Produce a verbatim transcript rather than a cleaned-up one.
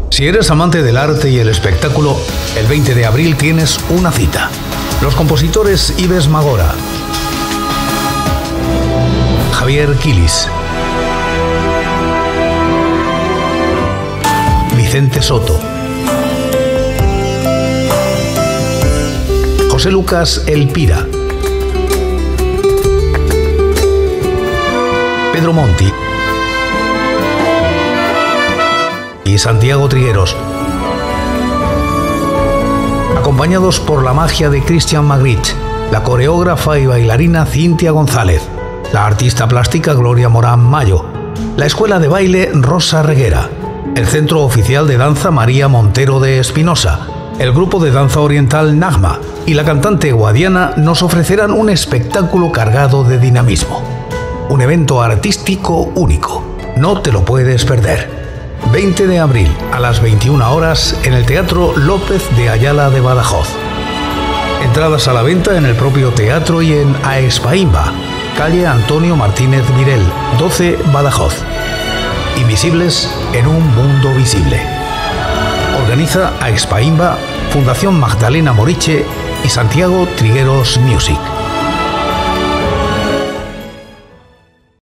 Si eres amante del arte y el espectáculo, el veinte de abril tienes una cita. Los compositores Ives Magora, Javier Quilis, Vicente Soto, José Lucas Elpira, Pedro Monti y Santiago Trigueros, acompañados por la magia de Christian Magritte, la coreógrafa y bailarina Cintia González, la artista plástica Gloria Morán Mayo, la escuela de baile Rosa Reguera, el Centro Oficial de Danza María Montero de Espinosa, el grupo de danza oriental Nagma y la cantante Guadiana nos ofrecerán un espectáculo cargado de dinamismo. Un evento artístico único. No te lo puedes perder. veinte de abril a las veintiuna horas en el Teatro López de Ayala de Badajoz. Entradas a la venta en el propio teatro y en Aexpaimba, calle Antonio Martínez Mirel, doce, Badajoz. Invisibles en un mundo visible. Organiza Aexpaimba, Fundación Magdalena Moriche y Santiago Trigueros Music.